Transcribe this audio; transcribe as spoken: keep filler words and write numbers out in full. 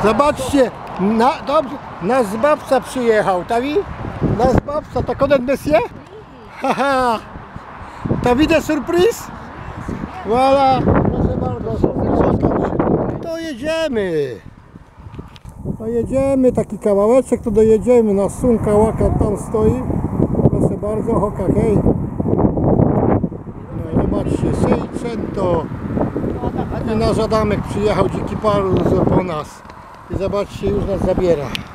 Zobaczcie, na, dobrze, nasz zbawca przyjechał, tawi? Nasz zbawca, to konet Messie? Haha, to widzę surprise? Voilà, proszę bardzo, to jedziemy. To jedziemy, taki kawałeczek, to dojedziemy, na sunka łaka tam stoi. Proszę bardzo, hoka, hej. No zobaczcie, Seicento. I nasz Adamek przyjechał, dziki paru po nas. I zobaczcie, już nas zabiera.